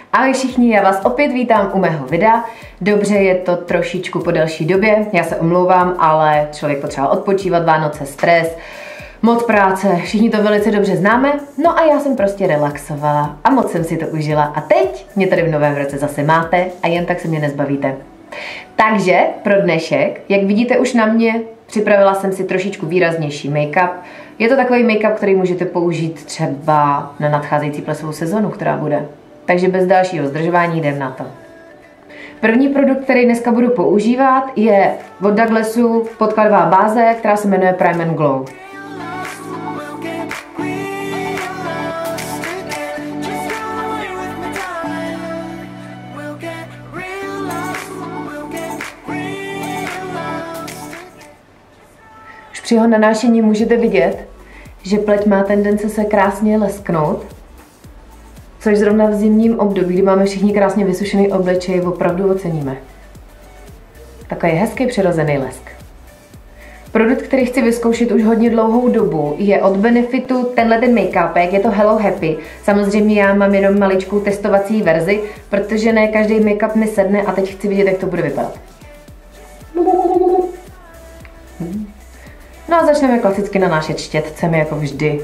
Ahoj všichni, já vás opět vítám u mého videa. Dobře, je to trošičku po delší době, já se omlouvám, ale člověk potřeboval odpočívat, Vánoce, stres, moc práce, všichni to velice dobře známe, no a já jsem prostě relaxovala a moc jsem si to užila a teď mě tady v novém roce zase máte a jen tak se mě nezbavíte. Takže pro dnešek, jak vidíte už na mě, připravila jsem si trošičku výraznější make-up. Je to takový make-up, který můžete použít třeba na nadcházející plesovou sezonu, která bude. Takže bez dalšího zdržování jdem na to. První produkt, který dneska budu používat, je od Douglasu podkladová báze, která se jmenuje Prime and Glow. Už při jeho nanášení můžete vidět, že pleť má tendence se krásně lesknout, což zrovna v zimním období, kdy máme všichni krásně vysušený obličej, opravdu oceníme. Takový hezký přirozený lesk. Produkt, který chci vyzkoušet už hodně dlouhou dobu, je od Benefitu tenhle ten make-upek, je to Hello Happy. Samozřejmě já mám jenom maličkou testovací verzi, protože ne každý make-up mi sedne a teď chci vidět, jak to bude vypadat. No a začneme klasicky nanášet štětcemi, jako vždy.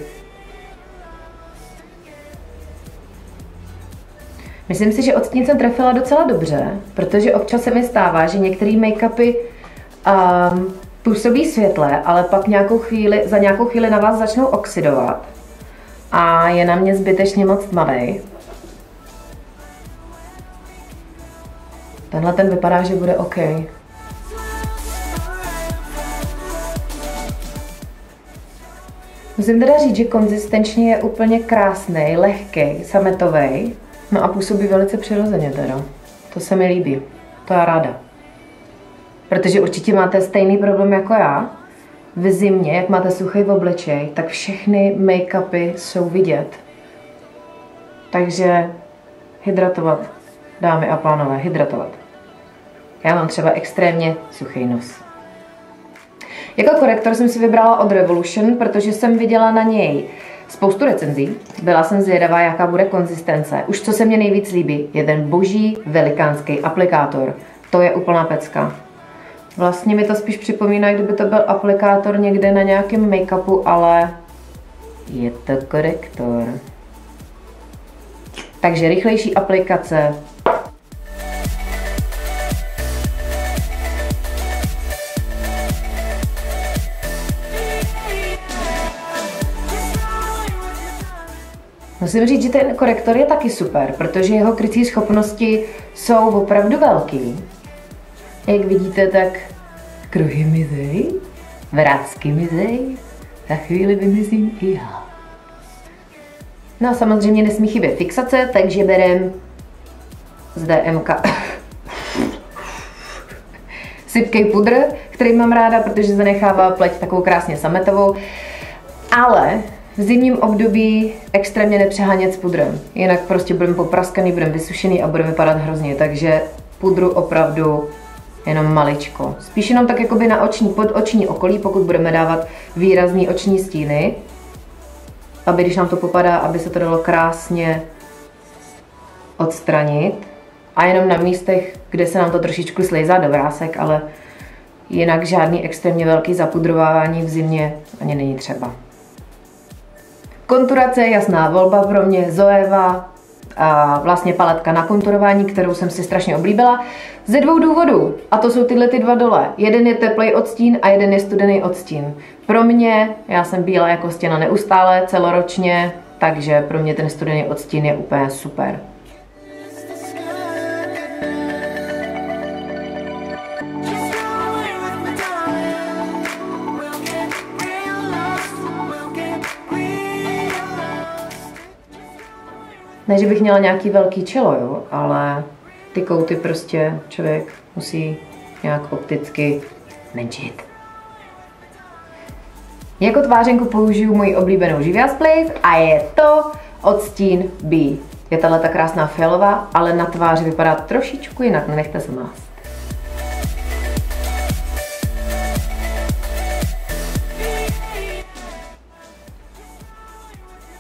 Myslím si, že odstín jsem trefila docela dobře, protože občas se mi stává, že některé make-upy působí světle, ale pak za nějakou chvíli na vás začnou oxidovat. A je na mě zbytečně moc tmavý. Tenhle ten vypadá, že bude OK. Musím teda říct, že konzistenčně je úplně krásný, lehký, sametový. No a působí velice přirozeně teda. To se mi líbí. To já ráda. Protože určitě máte stejný problém jako já. V zimě, jak máte suchý obličej, tak všechny make-upy jsou vidět. Takže hydratovat, dámy a pánové, hydratovat. Já mám třeba extrémně suchý nos. Jako korektor jsem si vybrala od Revolution, protože jsem viděla na něj spoustu recenzí. Byla jsem zvědavá, jaká bude konzistence. Už co se mně nejvíc líbí, je ten boží velikánský aplikátor. To je úplná pecka. Vlastně mi to spíš připomíná, kdyby to byl aplikátor někde na nějakém make-upu, ale je to korektor. Takže rychlejší aplikace. Musím říct, že ten korektor je taky super, protože jeho krycí schopnosti jsou opravdu velký. Jak vidíte, tak kruhy mizej, vrásky mizej, za chvíli vymizím i já. No a samozřejmě nesmí chybět fixace, takže berem z DMK sypkej pudr, který mám ráda, protože zanechává pleť takovou krásně sametovou, ale v zimním období extrémně nepřehánět s pudrem, jinak prostě budeme popraskaný, budeme vysušený a bude vypadat hrozně, takže pudru opravdu jenom maličko. Spíš jenom tak jakoby na podoční okolí, pokud budeme dávat výrazný oční stíny, aby když nám to popadá, aby se to dalo krásně odstranit a jenom na místech, kde se nám to trošičku slejzá do vrásek, ale jinak žádný extrémně velký zapudrovávání v zimě ani není třeba. Konturace, jasná volba pro mě, Zoeva, a vlastně paletka na konturování, kterou jsem si strašně oblíbila, ze dvou důvodů. A to jsou tyhle dva dole. Jeden je teplej odstín a jeden je studený odstín. Pro mě, já jsem bílá jako stěna neustále, celoročně, takže pro mě ten studený odstín je úplně super. Ne, že bych měla nějaký velký čelo, jo, ale ty kouty prostě člověk musí nějak opticky menšit. Jako tvářenku použiju moji oblíbenou Juvia's Place a je to odstín B. Je tahle krásná fialová, ale na tváři vypadá trošičku jinak, nenechte se mást.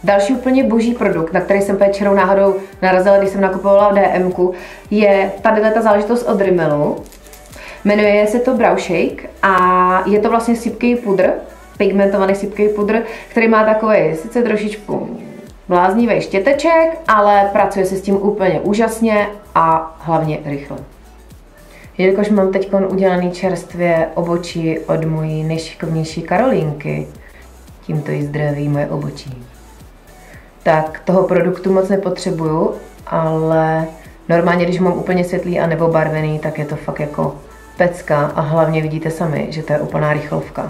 Další úplně boží produkt, na který jsem čirou náhodou narazila, když jsem nakupovala v DMku, je tady ta záležitost od Rimmelu. Jmenuje se to Brow Shake a je to vlastně sypký pudr, pigmentovaný sypký pudr, který má takový sice trošičku bláznivý štěteček, ale pracuje se s tím úplně úžasně a hlavně rychle. Jelikož mám teď udělaný čerstvě obočí od mojí nejšikovnější Karolínky, tímto jí zdraví moje obočí, tak toho produktu moc nepotřebuju, ale normálně, když mám úplně světlý a nebo barvený, tak je to fakt jako pecka a hlavně vidíte sami, že to je úplná rychlovka.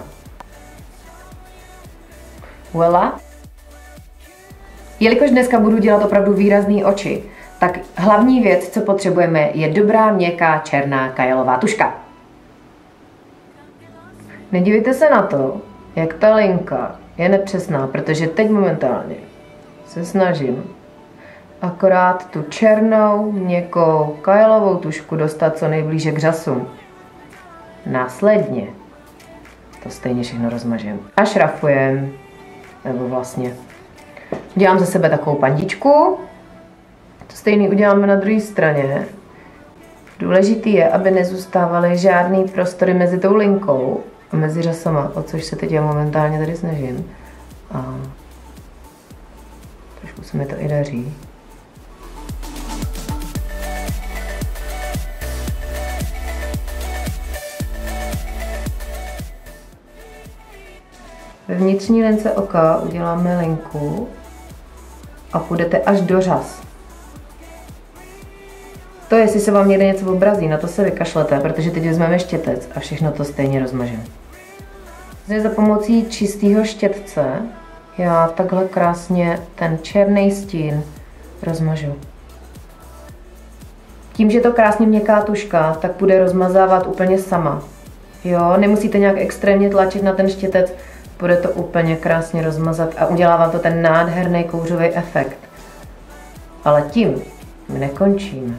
Voilà. Jelikož dneska budu dělat opravdu výrazný oči, tak hlavní věc, co potřebujeme, je dobrá, měkká, černá kajelová tuška. Nedívejte se na to, jak ta linka je nepřesná, protože teď momentálně se snažím akorát tu černou, měkkou kajelovou tušku dostat co nejblíže k řasům. Následně to stejně všechno rozmažem a šrafujem, nebo vlastně dělám ze sebe takovou pandičku. To stejný uděláme na druhé straně. Důležitý je, aby nezůstávaly žádný prostory mezi tou linkou a mezi řasama, o což se teď já momentálně tady snažím. A trošku se mi to i daří. Ve vnitřní lince oka uděláme linku a půjdete až do řas. To, jestli se vám někde něco obrazí, na to se vykašlete, protože teď vezmeme štětec a všechno to stejně rozmažeme. Zde za pomocí čistého štětce já takhle krásně ten černý stín rozmažu. Tím, že to krásně měkká tuška, tak bude rozmazávat úplně sama. Jo, nemusíte nějak extrémně tlačit na ten štětec, bude to úplně krásně rozmazat a udělá vám to ten nádherný kouřový efekt. Ale tím my nekončíme.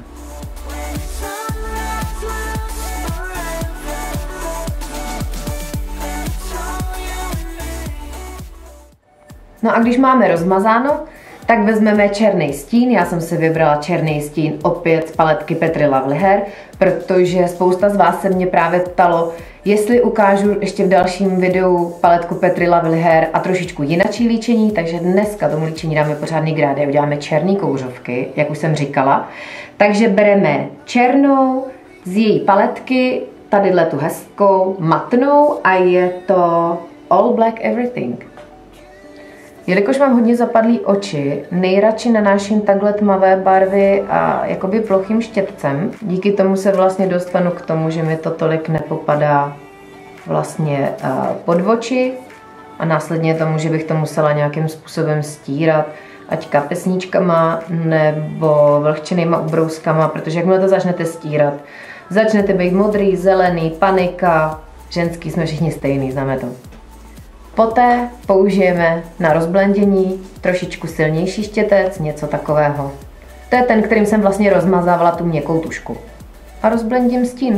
No a když máme rozmazáno, tak vezmeme černý stín. Já jsem si vybrala černý stín opět z paletky Petry Lovely Hair, protože spousta z vás se mě právě ptalo, jestli ukážu ještě v dalším videu paletku Petry Lovely Hair a trošičku jinačí líčení, takže dneska tomu líčení dáme pořádný grády a uděláme černý kouřovky, jak už jsem říkala. Takže bereme černou z její paletky, tadyhle tu hezkou, matnou a je to All Black Everything. Jelikož mám hodně zapadlý oči, nejradši nanáším takhle tmavé barvy a jakoby plochým štětcem. Díky tomu se vlastně dostanu k tomu, že mi to tolik nepopadá vlastně pod oči a následně tomu, že bych to musela nějakým způsobem stírat, ať kapesníčkama nebo vlhčenýma ubrouskama, protože jakmile to začnete stírat, začnete být modrý, zelený, panika, ženský jsme všichni stejný, známe to. Poté použijeme na rozblendění trošičku silnější štětec, něco takového. To je ten, kterým jsem vlastně rozmazávala tu měkkou tušku. A rozblendím stín.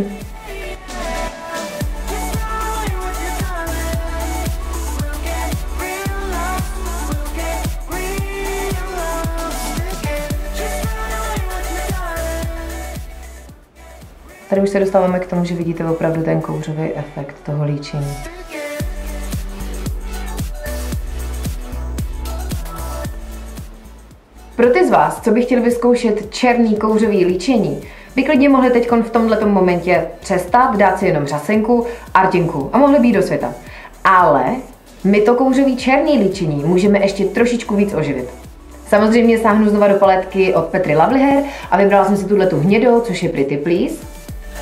Tady už se dostáváme k tomu, že vidíte opravdu ten kouřový efekt toho líčení. Pro ty z vás, co by chtěli vyzkoušet černý kouřový líčení, by klidně mohli teď v tomhletom momentě přestat, dát si jenom řasenku, artinku a mohli být do světa. Ale my to kouřový černý líčení můžeme ještě trošičku víc oživit. Samozřejmě sáhnu znova do paletky od Petry Lovely Hair a vybrala jsem si tuhletu hnědou, což je Pretty Please.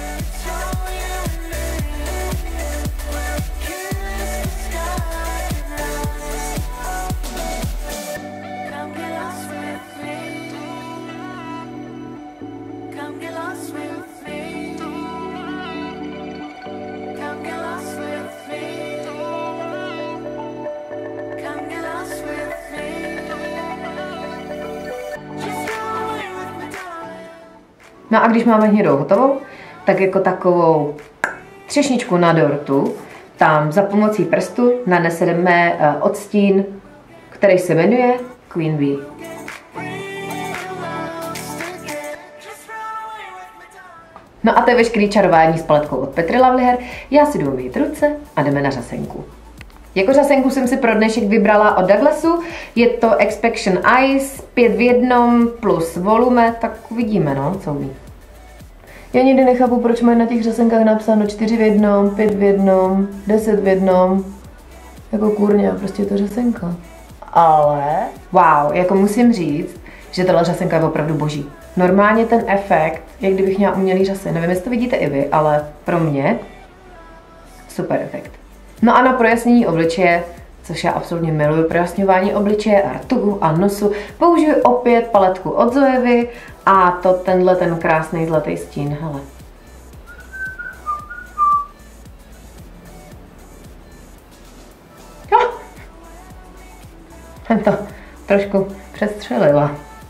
No a když máme hnědou hotovou, tak jako takovou třešničku na dortu, tam za pomocí prstu naneseme odstín, který se jmenuje Queen Bee. No a to je veškerý čarování s paletkou od Petry Lovely Hair. Já si jdu umýt ruce a jdeme na řasenku. Jako řasenku jsem si pro dnešek vybrala od Douglasu. Je to Expection Ice 5 v 1 plus volume, tak uvidíme, no, co umí. Já nikdy nechápu, proč mají na těch řasenkách napsáno 4 v 1, 5 v 1, 10 v 1. Jako kurně, prostě je to řasenka. Ale, wow, jako musím říct, že tahle řasenka je opravdu boží. Normálně ten efekt, jak kdybych měla umělý řasy. Nevím, jestli to vidíte i vy, ale pro mě super efekt. No a na projasnění obličeje, což já absolutně miluju, projasňování obličeje a rtuhu a nosu, použiju opět paletku od Zoevy a to ten krásný zlatý stín, hele. Jsem to trošku přestřelila.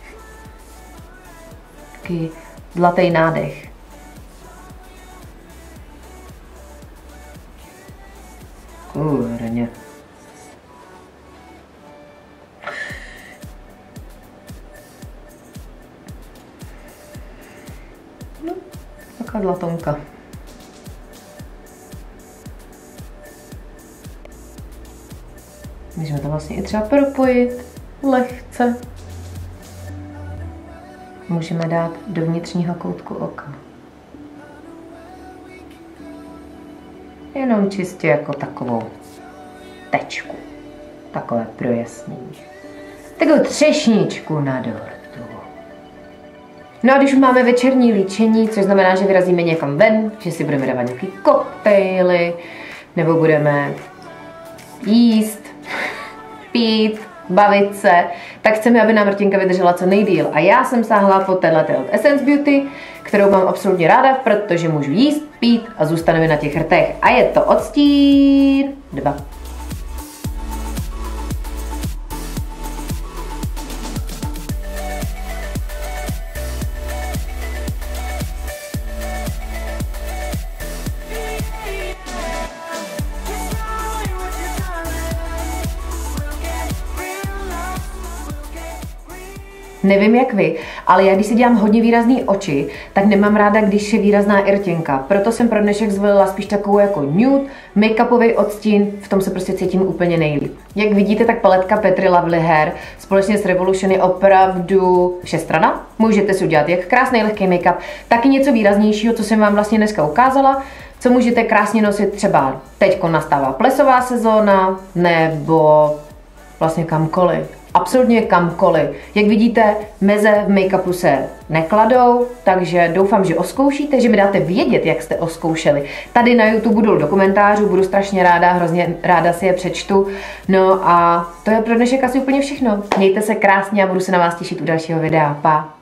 Taký zlatý nádech. Kůrně. No, taková zlatonka. Můžeme to vlastně i třeba propojit lehce. Můžeme dát do vnitřního koutku oka. Jenom čistě jako takovou tečku. Takové projasnění. Takovou třešničku na dortu. No a když už máme večerní líčení, což znamená, že vyrazíme někam ven, že si budeme dávat nějaký koktejly, nebo budeme jíst, pít, bavit se, tak chceme, aby nám rtěnka vydržela co nejdýl. A já jsem sáhla po téhleté od Essence Beauty, kterou mám absolutně ráda, protože můžu jíst, pít a zůstane mi na těch rtech. A je to odstín 2. Nevím jak vy, ale já když si dělám hodně výrazný oči, tak nemám ráda, když je výrazná i rtěnka. Proto jsem pro dnešek zvolila spíš takovou jako nude, make-upový odstín, v tom se prostě cítím úplně nejlíp. Jak vidíte, tak paletka Petry Lovely Hair společně s Revolution je opravdu všestranná. Můžete si udělat jak krásný lehký make-up, tak i něco výraznějšího, co jsem vám vlastně dneska ukázala, co můžete krásně nosit třeba teďko nastává plesová sezóna, nebo vlastně kamkoliv. Absolutně kamkoliv. Jak vidíte, meze v make-upu se nekladou, takže doufám, že oskoušíte, že mi dáte vědět, jak jste oskoušeli. Tady na YouTube budou do komentářů, budu strašně ráda, hrozně ráda si je přečtu. No a to je pro dnešek asi úplně všechno. Mějte se krásně a budu se na vás těšit u dalšího videa. Pa!